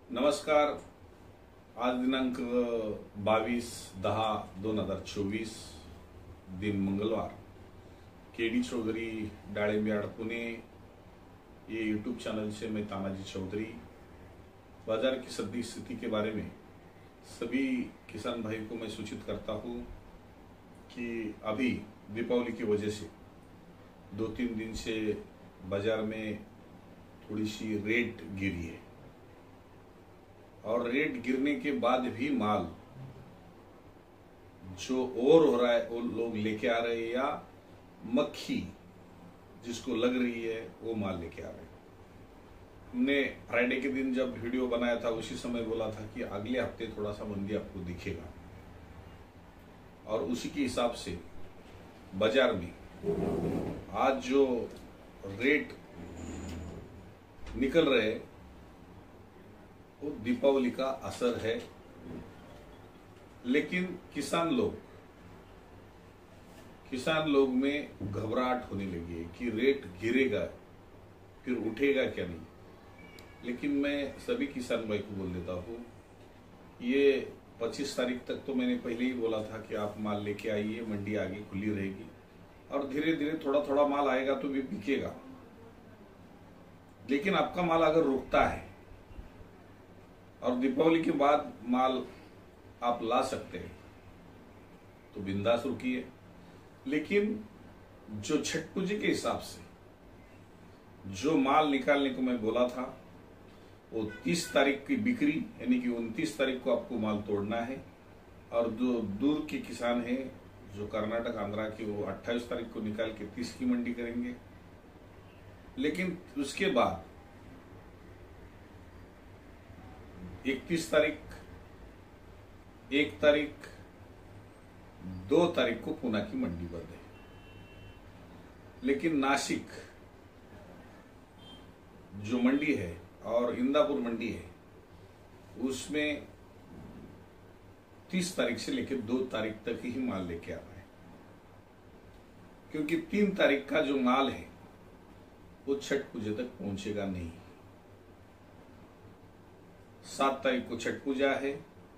नमस्कार। आज दिनांक 22/10/2024 दिन मंगलवार। केडी चौधरी डाळिंबियाड पुणे ये यूट्यूब चैनल से मैं तानाजी चौधरी बाजार की सद्य स्थिति के बारे में सभी किसान भाई को मैं सूचित करता हूँ कि अभी दीपावली की वजह से 2-3 दिन से बाजार में थोड़ी सी रेट गिरी है और रेट गिरने के बाद भी माल जो और हो रहा है वो लोग लेके आ रहे हैं या मक्खी जिसको लग रही है वो माल लेके आ रहे हैं। हमने फ्राइडे के दिन जब वीडियो बनाया था उसी समय बोला था कि अगले हफ्ते थोड़ा सा मंदी आपको दिखेगा और उसी के हिसाब से बाजार में आज जो रेट निकल रहे हैं वो दीपावली का असर है। लेकिन किसान लोग में घबराहट होने लगी है कि रेट गिरेगा फिर उठेगा क्या नहीं। लेकिन मैं सभी किसान भाई को बोल देता हूँ, ये 25 तारीख तक तो मैंने पहले ही बोला था कि आप माल लेके आइए, मंडी आगे खुली रहेगी और धीरे धीरे थोड़ा थोड़ा माल आएगा तो भी बिकेगा। लेकिन आपका माल अगर रुकता है और दीपावली के बाद माल आप ला सकते हैं तो बिंदास रुकिए। लेकिन जो छठ पूजे के हिसाब से जो माल निकालने को मैं बोला था वो 30 तारीख की बिक्री यानी कि 29 तारीख को आपको माल तोड़ना है और जो दूर के किसान हैं जो कर्नाटक आंध्रा के वो 28 तारीख को निकाल के 30 की मंडी करेंगे। लेकिन उसके बाद 31 तारीख, 1 तारीख, 2 तारीख को पुणे की मंडी बंद है। लेकिन नासिक जो मंडी है और इंदापुर मंडी है उसमें 30 तारीख से लेकर 2 तारीख तक ही माल लेके आ रहा है, क्योंकि 3 तारीख का जो माल है वो छठ पूजे तक पहुंचेगा नहीं। 7 तारीख को छठ पूजा है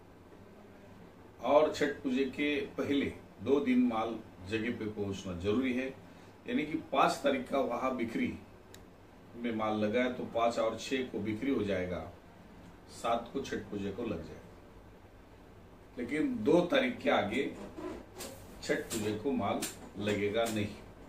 और छठ पूजे के पहले 2 दिन माल जगह पे पहुंचना जरूरी है। यानी कि 5 तारीख का वहां बिक्री में माल लगा है तो 5 और 6 को बिक्री हो जाएगा, 7 को छठ पूजे को लग जाएगा। लेकिन 2 तारीख के आगे छठ पूजे को माल लगेगा नहीं।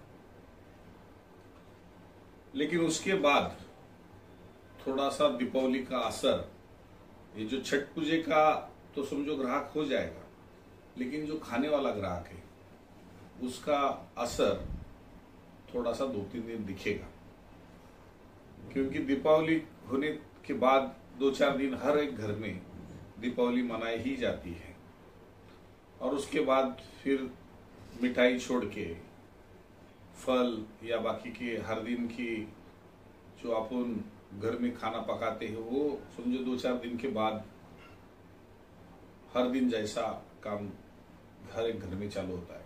लेकिन उसके बाद थोड़ा सा दीपावली का असर, ये जो छठ पूजे का तो समझो ग्राहक हो जाएगा, लेकिन जो खाने वाला ग्राहक है उसका असर थोड़ा सा 2-3 दिन दिखेगा, क्योंकि दीपावली होने के बाद 2-4 दिन हर एक घर में दीपावली मनाई ही जाती है और उसके बाद फिर मिठाई छोड़ के फल या बाकी के हर दिन की जो अपन घर में खाना पकाते हैं वो समझो 2-4 दिन के बाद हर दिन जैसा काम हर एक घर में चालू होता है।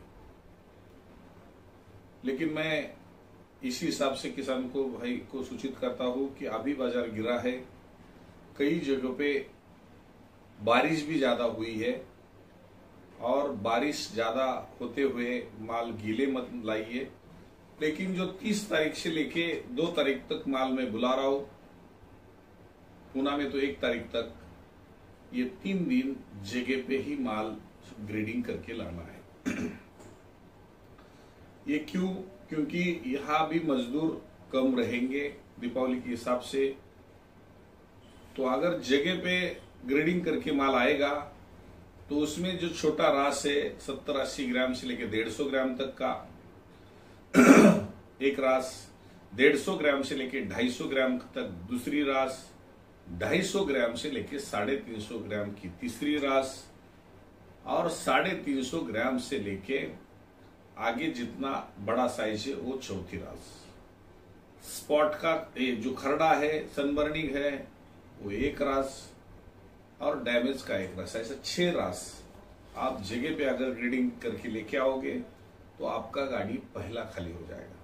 लेकिन मैं इसी हिसाब से किसान को भाई को सूचित करता हूं कि अभी बाजार गिरा है, कई जगहों पे बारिश भी ज्यादा हुई है और बारिश ज्यादा होते हुए माल गीले मत लाइए। लेकिन जो 30 तारीख से लेके 2 तारीख तक माल मैं बुला रहा हूं पुणे में, तो 1 तारीख तक ये 3 दिन जगह पे ही माल ग्रेडिंग करके लाना है। ये क्यों? क्योंकि यहां भी मजदूर कम रहेंगे दीपावली के हिसाब से। तो अगर जगह पे ग्रेडिंग करके माल आएगा तो उसमें जो छोटा रास है 70-80 ग्राम से लेके 150 ग्राम तक का एक रास, 150 ग्राम से लेके 250 ग्राम तक दूसरी रास, 250 ग्राम से लेके 350 ग्राम की तीसरी रास और 350 ग्राम से लेके आगे जितना बड़ा साइज है वो चौथी रास। स्पॉट का जो खरड़ा है, सनबर्निंग है वो 1 रास और डैमेज का 1 रास, ऐसा 6 रास आप जगह पे अगर ग्रेडिंग करके लेके आओगे तो आपका गाड़ी पहला खाली हो जाएगा।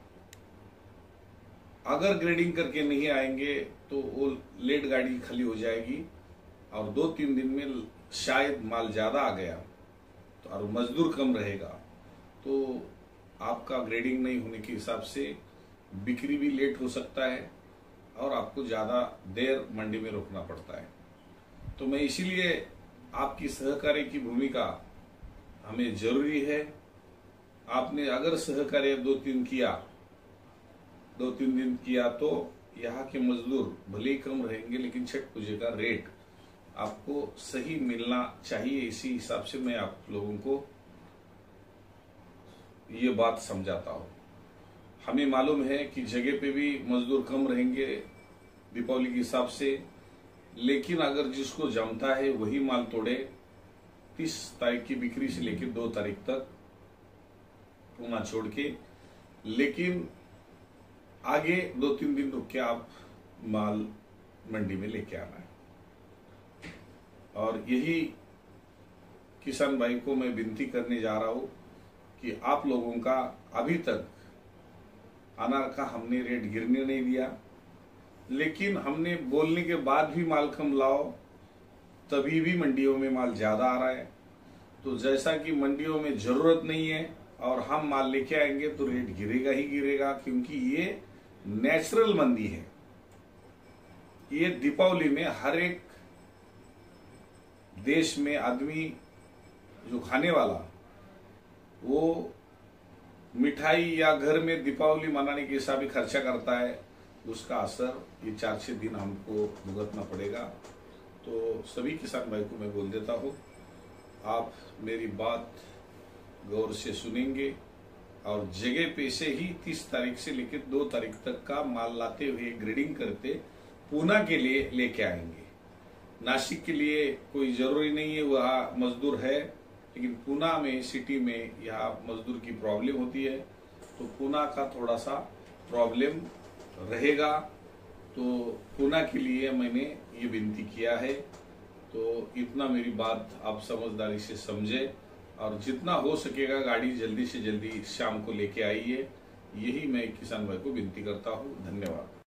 अगर ग्रेडिंग करके नहीं आएंगे तो वो लेट गाड़ी खाली हो जाएगी और 2-3 दिन में शायद माल ज़्यादा आ गया तो और मजदूर कम रहेगा तो आपका ग्रेडिंग नहीं होने के हिसाब से बिक्री भी लेट हो सकता है और आपको ज़्यादा देर मंडी में रुकना पड़ता है। तो मैं इसीलिए आपकी सहकार्य की भूमिका हमें जरूरी है। आपने अगर सहकार्य 2-3 दिन किया तो यहाँ के मजदूर भले ही कम रहेंगे लेकिन छठ पूजा का रेट आपको सही मिलना चाहिए। इसी हिसाब से मैं आप लोगों को ये बात समझाता हूँ। हमें मालूम है कि जगह पे भी मजदूर कम रहेंगे दीपावली के हिसाब से, लेकिन अगर जिसको जमता है वही माल तोड़े। 30 तारीख की बिक्री से लेकर 2 तारीख तक पूना छोड़ के, लेकिन आगे 2-3 दिन रुक के आप माल मंडी में लेके आना है। और यही किसान भाई को मैं विनती करने जा रहा हूं कि आप लोगों का अभी तक अनार का हमने रेट गिरने नहीं दिया, लेकिन हमने बोलने के बाद भी माल कम लाओ तभी भी मंडियों में माल ज्यादा आ रहा है। तो जैसा कि मंडियों में जरूरत नहीं है और हम माल लेके आएंगे तो रेट गिरेगा ही गिरेगा, क्योंकि ये नेचुरल मंदी है। ये दीपावली में हर एक देश में आदमी जो खाने वाला वो मिठाई या घर में दीपावली मनाने के हिसाब से खर्चा करता है, उसका असर ये 4-6 दिन हमको भुगतना पड़ेगा। तो सभी किसान भाई को मैं बोल देता हूँ, आप मेरी बात गौर से सुनेंगे और जगह पे से ही 30 तारीख से लेकर 2 तारीख तक का माल लाते हुए ग्रेडिंग करते पूना के लिए लेके आएंगे। नासिक के लिए कोई जरूरी नहीं है, वहाँ मजदूर है, लेकिन पूना में सिटी में यहाँ मजदूर की प्रॉब्लम होती है तो पूना का थोड़ा सा प्रॉब्लम रहेगा। तो पूना के लिए मैंने ये विनती किया है। तो इतना मेरी बात आप समझदारी से समझे और जितना हो सकेगा गाड़ी जल्दी से जल्दी शाम को लेके आइए। यही मैं किसान भाई को विनती करता हूँ। धन्यवाद।